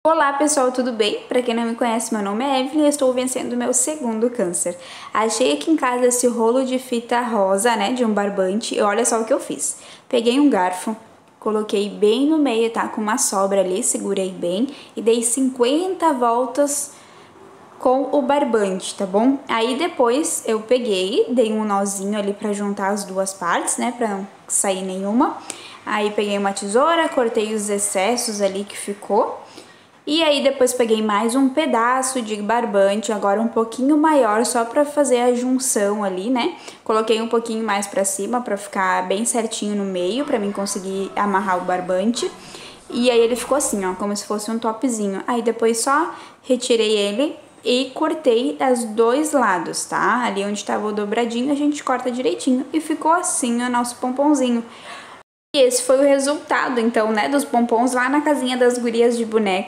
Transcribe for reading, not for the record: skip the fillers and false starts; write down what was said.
Olá pessoal, tudo bem? Para quem não me conhece, meu nome é Evelyn e estou vencendo meu segundo câncer. Achei aqui em casa esse rolo de fita rosa, né, de um barbante, e olha só o que eu fiz. Peguei um garfo, coloquei bem no meio, tá, com uma sobra ali, segurei bem e dei 50 voltas com o barbante, tá bom? Aí depois eu peguei, dei um nozinho ali para juntar as duas partes, né, para não sair nenhuma. Aí peguei uma tesoura, cortei os excessos ali que ficou. E aí depois peguei mais um pedaço de barbante, agora um pouquinho maior, só para fazer a junção ali, né? Coloquei um pouquinho mais para cima para ficar bem certinho no meio, para mim conseguir amarrar o barbante. E aí ele ficou assim, ó, como se fosse um topzinho. Aí depois só retirei ele e cortei os dois lados, tá? Ali onde tava o dobradinho a gente corta direitinho e ficou assim o nosso pomponzinho. E esse foi o resultado, então, né, dos pompons lá na casinha das gurias de boneca.